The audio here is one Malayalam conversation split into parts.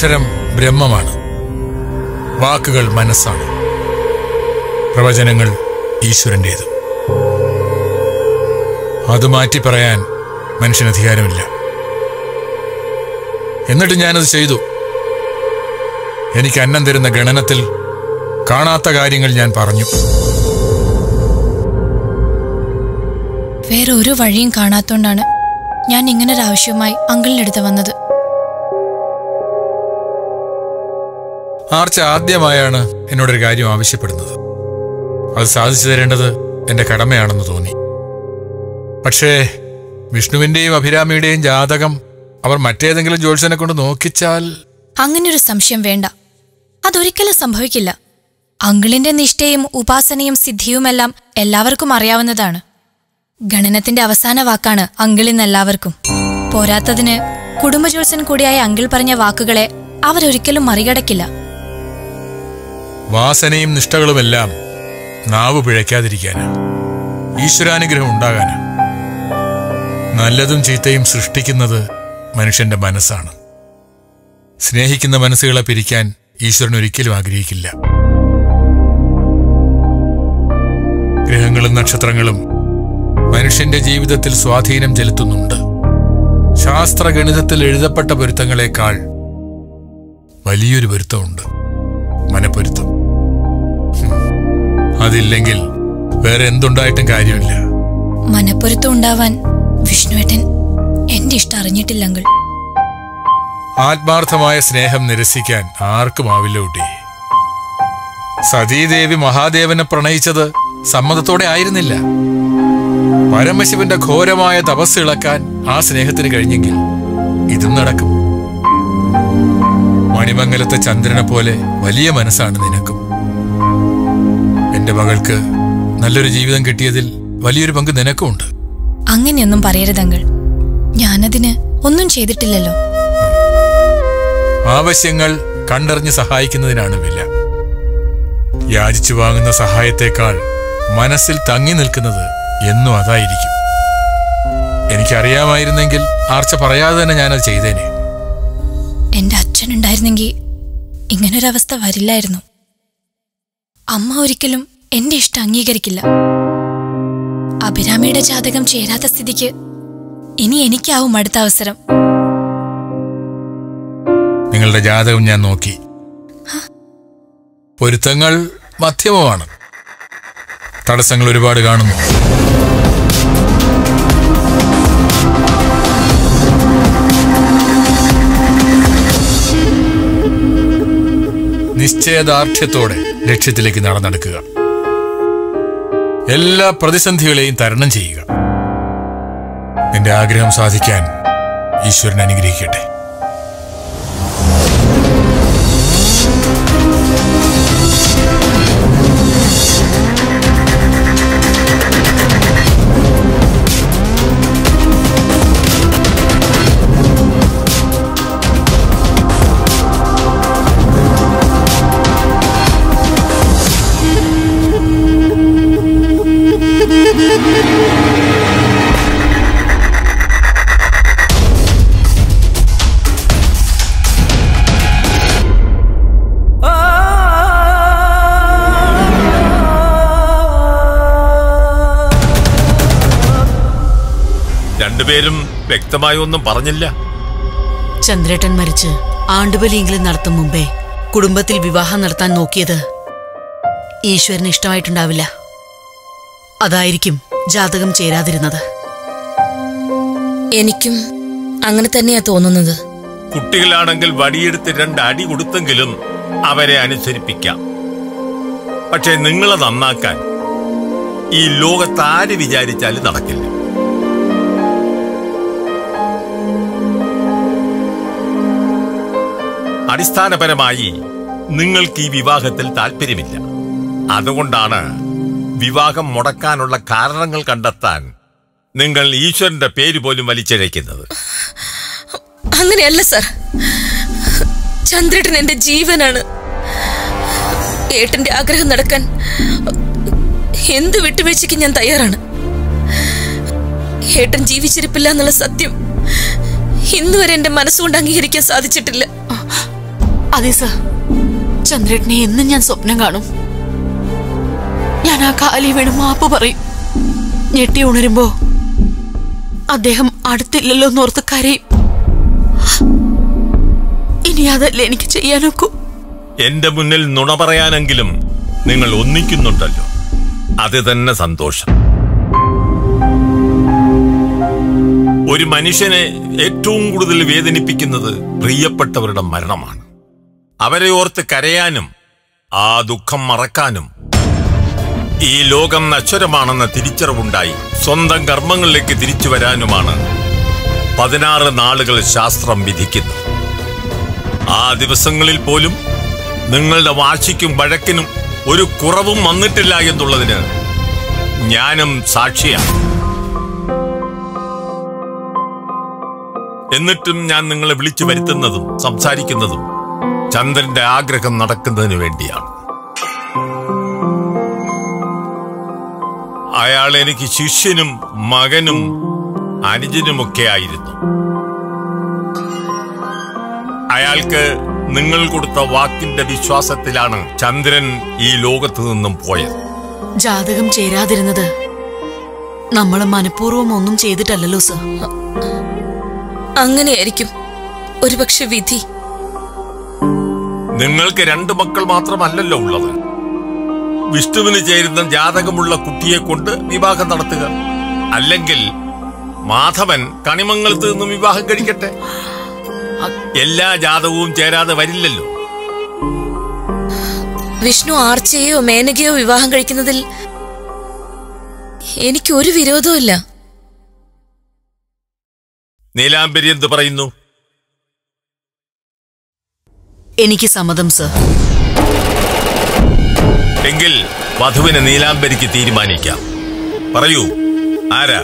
അക്ഷരം ബ്രഹ്മമാണ്, വാക്കുകൾ മനസ്സാണ്, പ്രവചനങ്ങൾ ഈശ്വരൻ്റേത്. അത് മാറ്റി പറയാൻ മനുഷ്യന് അധികാരമില്ല. എന്നിട്ട് ഞാനത് ചെയ്തു. എനിക്ക് അന്നം തരുന്ന ഗണനത്തിൽ കാണാത്ത കാര്യങ്ങൾ ഞാൻ പറഞ്ഞു. വേറെ ഒരു വഴിയും കാണാത്തോണ്ടാണ് ഞാൻ ഇങ്ങനൊരാവശ്യവുമായി അങ്കിളിന്റെ അടുത്ത് വന്നത്. ആർച്ച ആദ്യമായാണ് എന്നോടൊരു കാര്യം ആവശ്യപ്പെടുന്നത്. അത് സാധിച്ചു തരേണ്ടത് എന്റെ കടമയാണെന്ന് തോന്നി. പക്ഷേ വിഷ്ണുവിന്റെയും അഭിരാമിയുടെയും ജാതകം അവർ മറ്റേതെങ്കിലും ജ്യോത്സ്യനെ കൊണ്ട് നോക്കിച്ചാൽ... അങ്ങനൊരു സംശയം വേണ്ട, അതൊരിക്കലും സംഭവിക്കില്ല. അങ്കിളിന്റെ നിഷ്ഠയും ഉപാസനയും സിദ്ധിയുമെല്ലാം എല്ലാവർക്കും അറിയാവുന്നതാണ്. ഗണനത്തിന്റെ അവസാന വാക്കാണ് അങ്കിളിന്നെല്ലാവർക്കും. പോരാത്തതിന് കുടുംബജ്യോത്സ്യൻ കൂടിയായ അങ്കിൾ പറഞ്ഞ വാക്കുകളെ അവരൊരിക്കലും മറികടക്കില്ല. വാസനയും നിഷ്ഠകളുമെല്ലാം നാവ് പിഴയ്ക്കാതിരിക്കാനാ, ഈശ്വരാനുഗ്രഹം ഉണ്ടാകാനാ. നല്ലതും ചീത്തയും സൃഷ്ടിക്കുന്നത് മനുഷ്യന്റെ മനസ്സാണ്. സ്നേഹിക്കുന്ന മനസ്സുകളെ പിരിക്കാൻ ഈശ്വരൻ ഒരിക്കലും ആഗ്രഹിക്കില്ല. ഗ്രഹങ്ങളും നക്ഷത്രങ്ങളും മനുഷ്യന്റെ ജീവിതത്തിൽ സ്വാധീനം ചെലുത്തുന്നുണ്ട്. ശാസ്ത്രഗണിതത്തിൽ എഴുതപ്പെട്ട പൊരുത്തങ്ങളെക്കാൾ വലിയൊരു പൊരുത്തമുണ്ട്, മനപ്പൊരുത്തം. അതില്ലെങ്കിൽ വേറെ എന്തുണ്ടായിട്ടും കാര്യമില്ല. മനപ്പൊരുത്തം ഉണ്ടാവാൻ വിഷ്ണുവേട്ടൻ എന്റെ ഇഷ്ടം അറിഞ്ഞിട്ടില്ല അങ്കിൾ. ആത്മാർത്ഥമായ സ്നേഹം നിരസിക്കാൻ ആർക്കുമാവില്ല കുട്ടി. സതീദേവി മഹാദേവനെ പ്രണയിച്ചത് സമ്മതത്തോടെ ആയിരുന്നില്ല. പരമശിവന്റെ ഘോരമായ തപസ് ഇളക്കാൻ ആ സ്നേഹത്തിന് കഴിഞ്ഞെങ്കിൽ ഇതും നടക്കും. മണിമംഗലത്തെ ചന്ദ്രനെ പോലെ വലിയ മനസ്സാണ് നിനക്കും. എന്റെ മകൾക്ക് നല്ലൊരു ജീവിതം കിട്ടിയതിൽ വലിയൊരു പങ്ക് നിനക്കുമുണ്ട്. അങ്ങനെയൊന്നും പറയരുതങ്കിൾ, ഞാനതിന് ഒന്നും ചെയ്തിട്ടില്ലല്ലോ. ആവശ്യങ്ങൾ കണ്ടറിഞ്ഞ് സഹായിക്കുന്നതിനാണ് വില. യാചിച്ചു വാങ്ങുന്ന സഹായത്തേക്കാൾ മനസ്സിൽ തങ്ങി നിൽക്കുന്നത് എന്നും അതായിരിക്കും. എനിക്കറിയാമായിരുന്നെങ്കിൽ ആർച്ച പറയാതെ തന്നെ ഞാനത് ചെയ്തേനെ. എന്റെ അച്ഛനുണ്ടായിരുന്നെങ്കിൽ ഇങ്ങനൊരവസ്ഥ വരില്ലായിരുന്നു. അമ്മ ഒരിക്കലും എന്റെ ഇഷ്ടം അംഗീകരിക്കില്ല. അഭിരാമിയുടെ ജാതകം ചേരാത്ത സ്ഥിതിക്ക് ഇനി എനിക്കാവും അടുത്ത അവസരം. നിങ്ങളുടെ ജാതകം ഞാൻ നോക്കി. പൊരുത്തങ്ങൾ മധ്യമമാണ്. തടസ്സങ്ങൾ ഒരുപാട് കാണുന്നു. നിശ്ചയദാർഢ്യത്തോടെ ലക്ഷ്യത്തിലേക്ക് നടന്നെടുക്കുക. എല്ലാ പ്രതിസന്ധികളെയും തരണം ചെയ്യുക. നിന്റെ ആഗ്രഹം സാധിക്കാൻ ഈശ്വരൻ അനുഗ്രഹിക്കട്ടെ. രണ്ടുപേരും വ്യക്തമായി ഒന്നും പറഞ്ഞില്ല. ചന്ദ്രേട്ടൻ മരിച്ച് ആണ്ടുബലിയെങ്കിലും നടത്തും മുമ്പേ കുടുംബത്തിൽ വിവാഹം നടത്താൻ നോക്കിയത് ഈശ്വരന് ഇഷ്ടമായിട്ടുണ്ടാവില്ല. അതായിരിക്കും ജാതകം ചേരാതിരുന്നത്. എനിക്കും അങ്ങനെ തന്നെയാ തോന്നുന്നത്. കുട്ടികളാണെങ്കിൽ വടിയെടുത്ത് 2 അടി കൊടുത്തെങ്കിലും അവരെ അനുസരിപ്പിക്കാം. പക്ഷെ നിങ്ങളെ നന്നാക്കാൻ ഈ ലോകത്താര് വിചാരിച്ചാലും നടക്കില്ല. അടിസ്ഥാനപരമായി നിങ്ങൾക്ക് ഈ വിവാഹത്തിൽ താല്പര്യമില്ല. അതുകൊണ്ടാണ് വിവാഹം മുടക്കാനുള്ള കാരണങ്ങൾ കണ്ടെത്താൻ നിങ്ങൾ ഈശ്വരന്റെ പേര് പോലും വലിച്ചിഴയ്ക്കുന്നത്. അങ്ങനെയല്ല സർ, ചന്ദ്രേട്ടൻ എന്റെ ജീവനാണ്. ഏട്ടന്റെ ആഗ്രഹം നടക്കാൻ എന്ത് വിട്ടുവീഴ്ചയ്ക്ക് ഞാൻ തയ്യാറാണ്. ഏട്ടൻ ജീവിച്ചിരിപ്പില്ല എന്നുള്ള സത്യം ഇന്നുവരെ എന്റെ മനസ്സുകൊണ്ട് അംഗീകരിക്കാൻ സാധിച്ചിട്ടില്ല. അതെ സർ, ചന്ദ്രേട്ടനെ എന്നും ഞാൻ സ്വപ്നം കാണും. ഞാൻ ആ കാലി വീണ് മാപ്പ് പറയും. ഞെട്ടി ഉണരുമ്പോ അദ്ദേഹം അടുത്തില്ലല്ലോ എന്നോർത്ത് കരയും. ഇനി അതല്ലേ എനിക്ക് ചെയ്യാനൊക്കൂ. എന്റെ മുന്നിൽ നുണ പറയാനെങ്കിലും നിങ്ങൾ ഒന്നിക്കുന്നുണ്ടല്ലോ, അത് തന്നെ സന്തോഷം. ഒരു മനുഷ്യനെ ഏറ്റവും കൂടുതൽ വേദനിപ്പിക്കുന്നത് പ്രിയപ്പെട്ടവരുടെ മരണമാണ്. അവരെ ഓർത്ത് കരയാനും ആ ദുഃഖം മറക്കാനും ഈ ലോകം നശ്വരമാണെന്ന തിരിച്ചറിവുണ്ടായി സ്വന്തം കർമ്മങ്ങളിലേക്ക് തിരിച്ചു വരാനുമാണ് 16 നാളുകൾ ശാസ്ത്രം വിധിക്കുന്നത്. ആ ദിവസങ്ങളിൽ പോലും നിങ്ങളുടെ വാശിക്കും വഴക്കിനും ഒരു കുറവും വന്നിട്ടില്ല എന്നുള്ളതിന് ഞാനും സാക്ഷിയാണ്. എന്നിട്ടും ഞാൻ നിങ്ങളെ വിളിച്ചു വരുത്തുന്നതും സംസാരിക്കുന്നതും ചന്ദ്രന്റെ ആഗ്രഹം നടക്കുന്നതിന് വേണ്ടിയാണ്. അയാൾ എനിക്ക് ശിഷ്യനും മകനും അനുജനുമൊക്കെ ആയിരുന്നു. അയാൾക്ക് നിങ്ങൾ കൊടുത്ത വാക്കിന്റെ വിശ്വാസത്തിലാണ് ചന്ദ്രൻ ഈ ലോകത്ത് നിന്നും പോയത്. ജാതകം ചേരാതിരുന്നത് നമ്മൾ മനഃപൂർവ്വം ഒന്നും ചെയ്തിട്ടല്ലല്ലോ സർ. അങ്ങനെയായിരിക്കും ഒരുപക്ഷെ വിധി. നിങ്ങൾക്ക് 2 മക്കൾ മാത്രമല്ലല്ലോ ഉള്ളത്. വിഷ്ണുവിന് ചേരുന്ന ജാതകമുള്ള കുട്ടിയെ കൊണ്ട് വിവാഹം നടത്തുക. അല്ലെങ്കിൽ മാധവൻ കണിമംഗലത്ത് നിന്നും വിവാഹം കഴിക്കട്ടെ. എല്ലാ ജാതകവും ചേരാതെ വരില്ലല്ലോ. വിഷ്ണു ആർച്ചയോ മേനകയോ വിവാഹം കഴിക്കുന്നതിൽ എനിക്കൊരു വിരോധവും ഇല്ല. നീലാംബരി എന്ത് പറയുന്നു? എനിക്ക് സമ്മതം സർ. എങ്കിൽ വധുവിനെ നീലാംബരിക്ക് തീരുമാനിക്കാം. പറയൂ, ആരാ?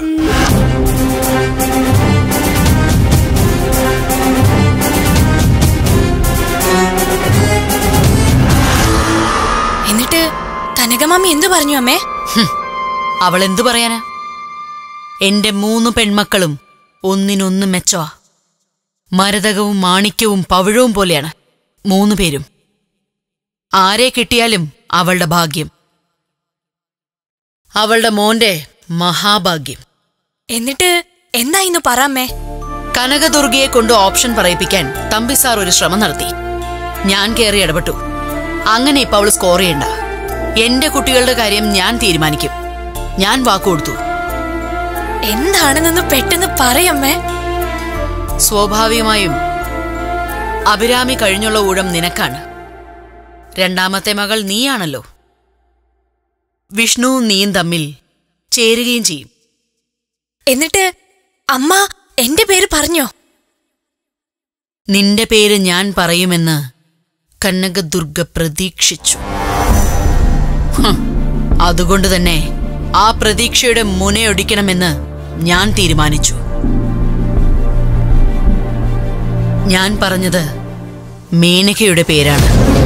എന്നിട്ട് കനകമാമി എന്തു പറഞ്ഞു അമ്മേ? അവൾ എന്തു പറയാനാ? എന്റെ 3 പെൺമക്കളും ഒന്നിനൊന്ന് മെച്ചവാ. മരതകവും മാണിക്യവും പവിഴവും പോലെയാണ് 3 പേരും. ആരെ കിട്ടിയാലും അവളുടെ ഭാഗ്യം, അവളുടെ മോന്റെ മഹാഭാഗ്യം. എന്നിട്ട് എന്തായിന്ന് പറമ്മേ? കനകദുർഗയെ കൊണ്ട് ഓപ്ഷൻ പറയിപ്പിക്കാൻ തമ്പി സാർ ഒരു ശ്രമം നടത്തി. ഞാൻ കയറി ഇടപെട്ടു. അങ്ങനെ ഇപ്പൊ അവള് സ്കോർ ചെയ്യണ്ട. എന്റെ കുട്ടികളുടെ കാര്യം ഞാൻ തീരുമാനിക്കും. ഞാൻ വാക്കുകൊടുത്തു. എന്താണെന്നൊന്ന് പെട്ടെന്ന് പറയമ്മേ. സ്വാഭാവികമായും അഭിരാമി കഴിഞ്ഞുള്ള ഊഴം നിനക്കാണ്. 2ാമത്തെ മകൾ നീയാണല്ലോ. വിഷ്ണുവും നീയും തമ്മിൽ ചേരുകയും ചെയ്യും. എന്നിട്ട് അമ്മ എന്റെ പേര് പറഞ്ഞോ? നിന്റെ പേര് ഞാൻ പറയുമെന്ന് കനകദുർഗ പ്രതീക്ഷിച്ചു. അതുകൊണ്ട് തന്നെ ആ പ്രതീക്ഷയുടെ മുനയൊടിക്കണമെന്ന് ഞാൻ തീരുമാനിച്ചു. ഞാൻ പറഞ്ഞത് മേനകയുടെ പേരാണ്.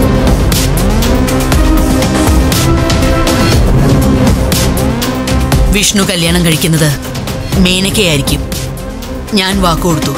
വിഷ്ണു കല്യാണം കഴിക്കുന്നത് മേനകയായിരിക്കും. ഞാൻ വാക്കുകൊടുത്തു.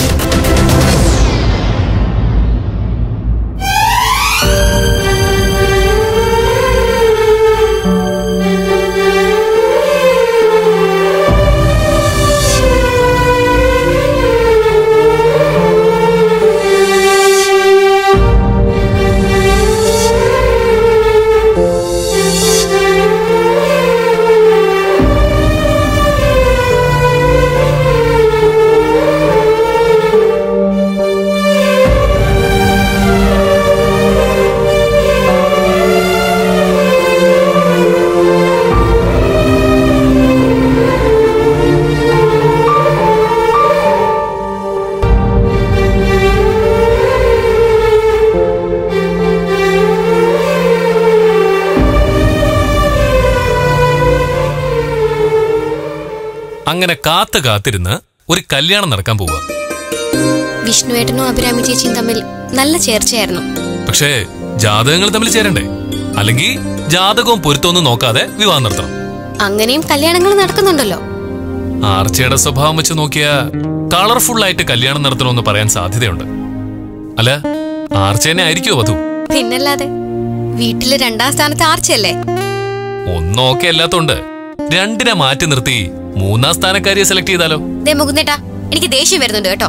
അങ്ങനെ കാത്തിരുന്ന് ഒരു കല്യാണം നടക്കാൻ പോവുക. വിഷ്ണുവേട്ടനും അഭിരാമി ചേച്ചിയും തമ്മിൽ നല്ല ചേർച്ചയായിരുന്നു. പക്ഷേ ജാതകങ്ങൾ തമ്മിൽ ചേരണ്ടേ? അല്ലെങ്കിൽ ജാതകവും പൊരുത്തമൊന്നും നോക്കാതെ വിവാഹം നടത്തണം. അങ്ങനെയും കല്യാണങ്ങൾ നടക്കുന്നുണ്ടല്ലോ. ആർച്ചയുടെ സ്വഭാവം വെച്ച് നോക്കിയാ കളർഫുൾ ആയിട്ട് കല്യാണം നടത്തണമെന്ന് പറയാൻ സാധ്യതയുണ്ട്. അല്ല, ആർച്ച തന്നെ ആയിരിക്കുമോ വധു? പിന്നല്ലാതെ, വീട്ടില് 2ാം സ്ഥാനത്ത് ആർച്ചയല്ലേ. ഒന്നോക്കെ അല്ലാത്തോണ്ട് 2നെ മാറ്റി നിർത്തി 3ാം സ്ഥാനക്കാരിയെ സെലക്ട് ചെയ്താലോ? ദേ മുകുന്ദേട്ടാ, എനിക്ക് ദേഷ്യം വരുന്നുണ്ട് കേട്ടോ.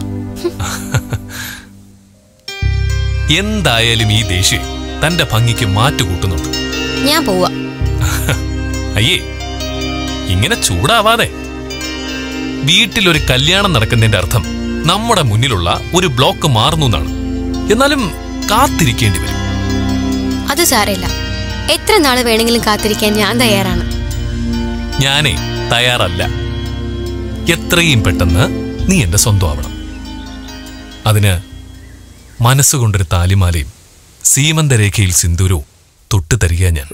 എന്തായാലും ഈ ദേഷ്യം തന്റെ ഭംഗിക്ക് മാറ്റുകൂട്ടുന്നുണ്ട്. ഞാൻ പോവാ. അയ്യേ, ഇങ്ങനെ ചൂടാവാതെ. വീട്ടിലൊരു കല്യാണം നടക്കുന്നതിന്റെ അർത്ഥം നമ്മുടെ മുന്നിലുള്ള ഒരു ബ്ലോക്ക് മാറുന്നു എന്നാണ്. എന്നാലും കാത്തിരിക്കേണ്ടി വരും. അത് സാരമില്ല, എത്ര നാള് വേണമെങ്കിലും കാത്തിരിക്കാൻ ഞാൻ തയ്യാറാണ്. ഞാനേ തയ്യാറല്ല. എത്രയും പെട്ടെന്ന് നീ എന്റെ സ്വന്തം ആവണം. അതിന് മനസ്സുകൊണ്ടൊരു താലിമാലയും സീമന്തരേഖയിൽ സിന്ദൂരവും തൊട്ടു തരിക ഞാൻ.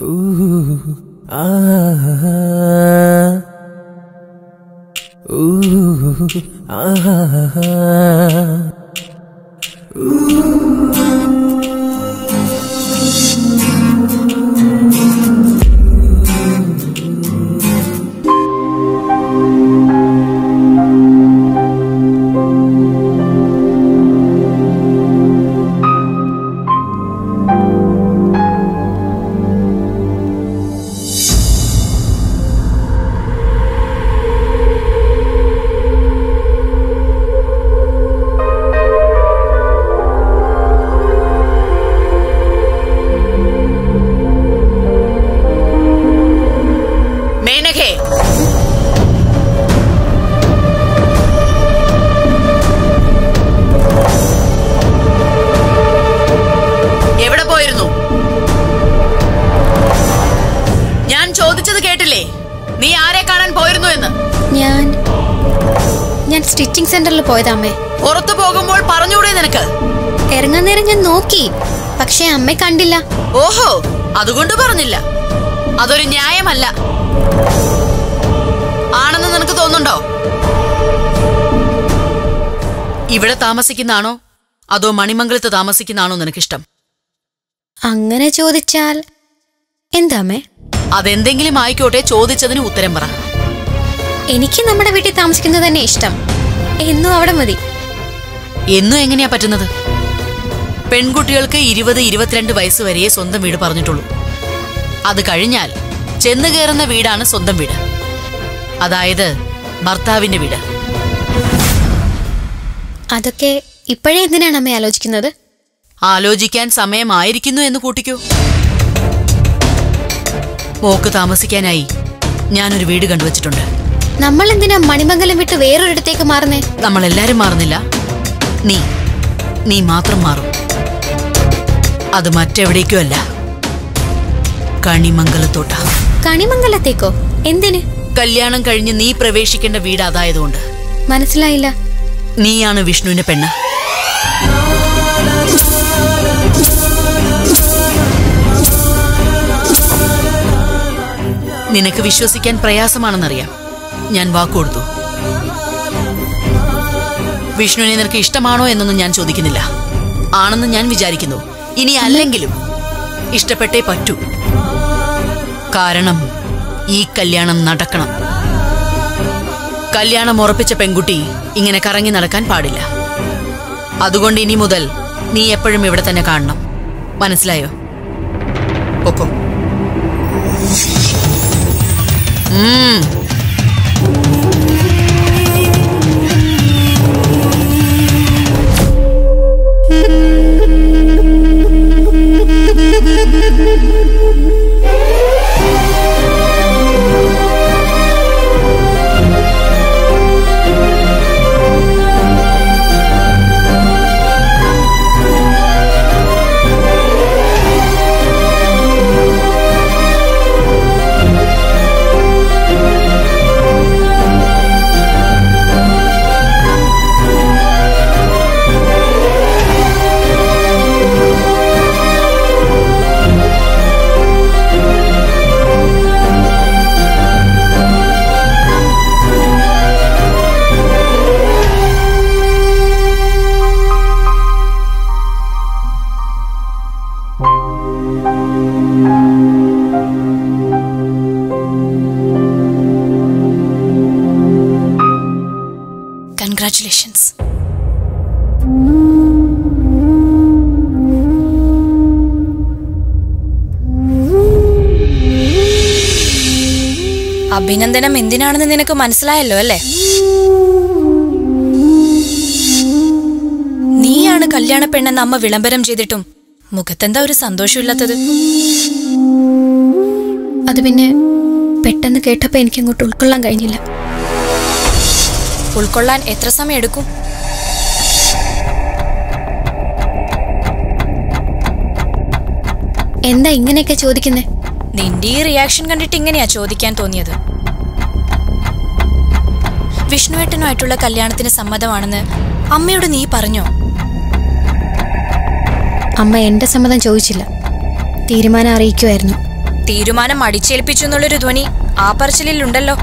ഞാൻ സ്റ്റിച്ചിങ് സെന്ററിൽ പോയതാ. പുറത്തു പോകുമ്പോൾ പറഞ്ഞൂടെ നിനക്ക്? ഇറങ്ങാൻ നേരം ഞാൻ നോക്കി, പക്ഷെ അമ്മ കണ്ടില്ല. ഓഹോ, അതുകൊണ്ട് പറഞ്ഞില്ല. അതൊരു ന്യായമല്ല. ആണെന്ന് നിനക്ക് തോന്നുന്നുണ്ടോ? ഇവിടെ താമസിക്കുന്നാണോ അതോ മണിമംഗലത്ത് താമസിക്കുന്നാണോ നിനക്കിഷ്ടം? അങ്ങനെ ചോദിച്ചാൽ എന്താമേ? അതെന്തെങ്കിലും ആയിക്കോട്ടെ, ചോദിച്ചതിന് ഉത്തരം പറ. എനിക്ക് നമ്മുടെ വീട്ടിൽ താമസിക്കുന്നത് തന്നെ ഇഷ്ടം. എന്നും അവിടെ മതി. എന്നും എങ്ങനെയാ പറ്റുന്നത്? പെൺകുട്ടികൾക്ക് 20-22 വയസ്സ് വരെയേ സ്വന്തം വീട് പറഞ്ഞിട്ടുള്ളൂ. അത് കഴിഞ്ഞാൽ ചെന്നു കയറുന്ന വീടാണ് സ്വന്തം വീട്. അതായത് ഭർത്താവിന്റെ വീട്. അതൊക്കെ ഇപ്പോഴേ എന്തിനാണ് അമ്മ ആലോചിക്കുന്നത്? ആലോചിക്കാൻ സമയമായിരിക്കുന്നു എന്ന് കൂട്ടിക്കോ. മോക്ക് താമസിക്കാനായി ഞാനൊരു വീട് കണ്ടുവച്ചിട്ടുണ്ട്. നമ്മൾ എന്തിനാ മണിമംഗലം വിട്ട് വേറൊരിടത്തേക്ക് മാറുന്നേ? നമ്മളെല്ലാരും മാറുന്നില്ല, നീ മാത്രം മാറും. അത് മറ്റെവിടേക്കും അല്ല, കണിമംഗലത്തോട്ടാ. കണിമംഗലത്തേക്കോ? എന്തിന്? കല്യാണം കഴിഞ്ഞ് നീ പ്രവേശിക്കേണ്ട വീട് അതായതുകൊണ്ട്. മനസ്സിലായില്ല. നീയാണ് വിഷ്ണുവിന്റെ പെണ്ണ്. നിനക്ക് വിശ്വസിക്കാൻ പ്രയാസമാണെന്നറിയാം. ഞാൻ വാക്കുകൊടുത്തു. വിഷ്ണുവിനെ നിനക്ക് ഇഷ്ടമാണോ എന്നൊന്നും ഞാൻ ചോദിക്കുന്നില്ല. ആണെന്ന് ഞാൻ വിചാരിക്കുന്നു. ഇനി അല്ലെങ്കിലും ഇഷ്ടപ്പെട്ടേ പറ്റൂ. കാരണം ഈ കല്യാണം നടക്കണം. കല്യാണം ഉറപ്പിച്ച പെൺകുട്ടി ഇങ്ങനെ കറങ്ങി നടക്കാൻ പാടില്ല. അതുകൊണ്ട് ഇനി മുതൽ നീ എപ്പോഴും ഇവിടെ തന്നെ കാണണം. മനസ്സിലായോ? ഓക്കോ. അഭിനന്ദനം എന്തിനാണെന്ന് നിനക്ക് മനസ്സിലായല്ലോ അല്ലേ? നീയാണ് കല്യാണ പെണ്ണെന്ന് അമ്മ വിളംബരം ചെയ്തിട്ടും മുഖത്തെന്താ ഒരു സന്തോഷമില്ലാത്തത്? അത് പിന്നെ പെട്ടെന്ന് കേട്ടപ്പോൾ എനിക്ക് അങ്ങോട്ട് ഉൾക്കൊള്ളാൻ കഴിഞ്ഞില്ല. ഉൾക്കൊള്ളാൻ എത്ര സമയം എടുക്കും? എന്താ ഇങ്ങനെയൊക്കെ ചോദിക്കുന്നേ? നിന്റെ ഈ റിയാക്ഷൻ കണ്ടിട്ട് ഇങ്ങനെയാ ചോദിക്കാൻ തോന്നിയത്. വിഷ്ണുവേട്ടനുമായിട്ടുള്ള കല്യാണത്തിന് സമ്മതമാണെന്ന് അമ്മയോട് നീ പറഞ്ഞോ? അമ്മ എന്റെ സമ്മതം ചോദിച്ചില്ല, തീരുമാനം അറിയിക്കുമായിരുന്നു. തീരുമാനം അടിച്ചേൽപ്പിച്ചു എന്നുള്ളൊരു ധ്വനി ആ പറച്ചിലുണ്ടല്ലോ.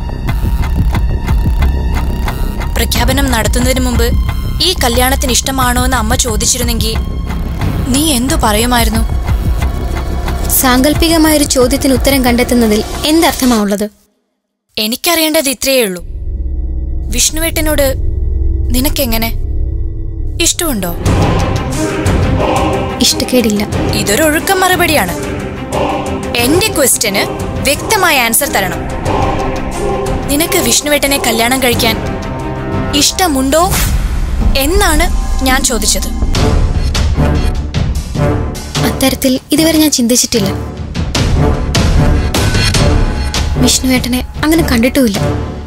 പ്രഖ്യാപനം നടത്തുന്നതിന് മുമ്പ് ഈ കല്യാണത്തിന് ഇഷ്ടമാണോ എന്ന് അമ്മ ചോദിച്ചിരുന്നെങ്കിൽ നീ എന്തു പറയുമായിരുന്നു? സാങ്കല്പികമായൊരു ചോദ്യത്തിന് ഉത്തരം കണ്ടെത്തുന്നതിൽ എന്തർത്ഥമാവുള്ളത്? എനിക്കറിയേണ്ടത് ഇത്രയേ ഉള്ളൂ. വിഷ്ണുവേട്ടനോട് നിനക്കെങ്ങനെ ഇഷ്ടമുണ്ടോ? ഇഷ്ടക്കേടില്ല. ഇതൊരു ഒഴുക്കം മറുപടിയാണ്. എന്റെ ക്വസ്റ്റ്യന് വ്യക്തമായ ആൻസർ തരണം. നിനക്ക് വിഷ്ണുവേട്ടനെ കല്യാണം കഴിക്കാൻ ഇഷ്ടമുണ്ടോ എന്നാണ് ഞാൻ ചോദിച്ചത്. അത്തരത്തിൽ ഇതുവരെ ഞാൻ ചിന്തിച്ചിട്ടില്ല. വിഷ്ണുവേട്ടനെ അങ്ങനെ കണ്ടിട്ടുമില്ല.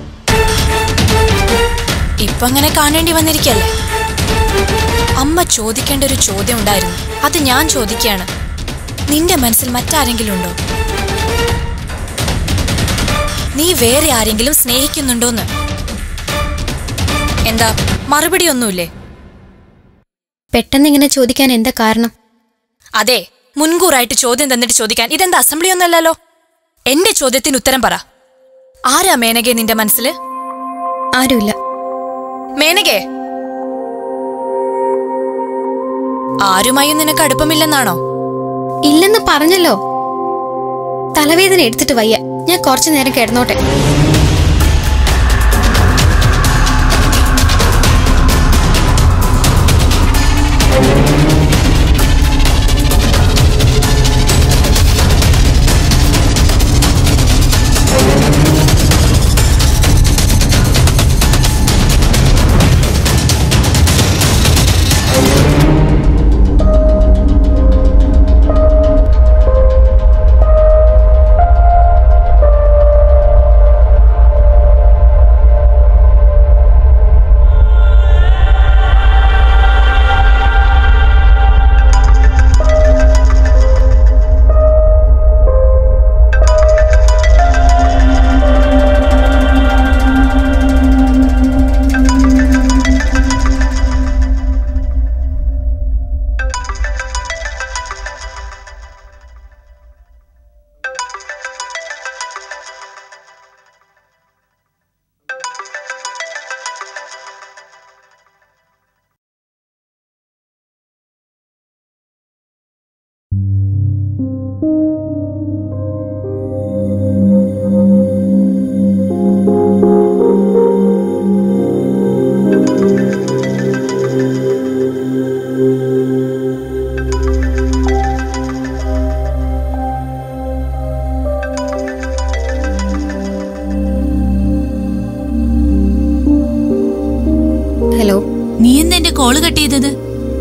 ഇപ്പൊ അങ്ങനെ കാണേണ്ടി വന്നിരിക്കല്ലേ? അമ്മ ചോദിക്കേണ്ട ഒരു ചോദ്യം ഉണ്ടായിരുന്നു, അത് ഞാൻ ചോദിക്കുകയാണ്. നിന്റെ മനസ്സിൽ മറ്റാരെങ്കിലും ഉണ്ടോ? നീ വേറെ ആരെങ്കിലും സ്നേഹിക്കുന്നുണ്ടോന്ന്? എന്താ മറുപടി ഒന്നുമില്ലേ? പെട്ടെന്ന് ഇങ്ങനെ ചോദിക്കാൻ എന്താ കാരണം? അതെ, മുൻകൂറായിട്ട് ചോദ്യം തന്നിട്ട് ചോദിക്കാൻ ഇതെന്താ അസംബ്ലി ഒന്നല്ലല്ലോ. എന്റെ ചോദ്യത്തിന് ഉത്തരം പറ. ആരാ മേനകെ നിന്റെ മനസ്സില്? ആരുമില്ല. മേനകെ, ആരുമായും നിനക്ക് അടുപ്പമില്ലെന്നാണോ? ഇല്ലെന്ന് പറഞ്ഞല്ലോ. തലവേദന എടുത്തിട്ട് വയ്യ, ഞാൻ കുറച്ചു നേരം കിടന്നോട്ടെ. ഹലോ, നീ എന്താ എന്റെ കോള് കട്ട് ചെയ്തത്?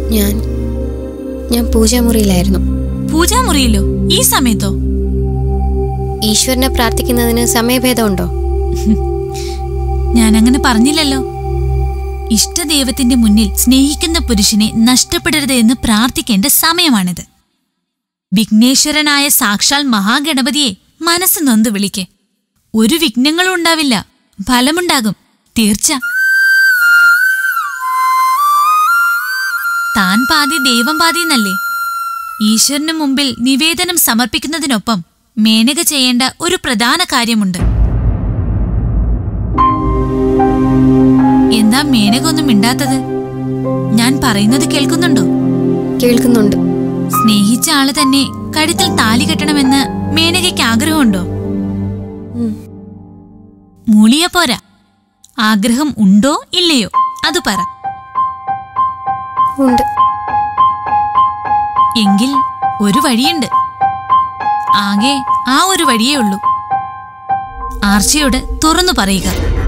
ഞാൻ പൂജാമുറിയിലായിരുന്നു. പൂജാമുറിയിലോ? ഈ സമയത്തോ? ഈശ്വരനെ പ്രാർത്ഥിക്കുന്നതിന് സമയഭേദമുണ്ടോ? ഞാൻ അങ്ങനെ പറഞ്ഞില്ലല്ലോ. ഇഷ്ടദൈവത്തിന്റെ മുന്നിൽ സ്നേഹിക്കുന്ന പുരുഷനെ നഷ്ടപ്പെടരുത് എന്ന് പ്രാർത്ഥിക്കേണ്ട സമയമാണിത്. വിഘ്നേശ്വരനായ സാക്ഷാൽ മഹാഗണപതിയെ മനസ്സ് നൊന്ത് വിളിക്കെ. ഒരു വിഘ്നങ്ങളും ഉണ്ടാവില്ല, ഫലമുണ്ടാകും തീർച്ച. താൻ പാതി ദൈവം പാതി എന്നല്ലേ? ഈശ്വരനു മുമ്പിൽ നിവേദനം സമർപ്പിക്കുന്നതിനൊപ്പം മേനക ചെയ്യേണ്ട ഒരു പ്രധാന കാര്യമുണ്ട്. എന്താ മേനക ഒന്നും മിണ്ടാത്തത്? ഞാൻ പറയുന്നത് കേൾക്കുന്നുണ്ടോ? കേൾക്കുന്നുണ്ട്. സ്നേഹിച്ച ആള് തന്നെ കഴുത്തിൽ താലി കെട്ടണമെന്ന് മേനകയ്ക്ക് ആഗ്രഹമുണ്ടോ? മൂളിയ പോരാ, ആഗ്രഹം ഉണ്ടോ ഇല്ലയോ അത് പറ. ഉണ്ട്. എങ്കിൽ ഒരു വഴിയുണ്ട്. ആകെ ആ ഒരു വഴിയേ ഉള്ളൂ. ആർച്ചയോട് തുറന്നു പറയുക.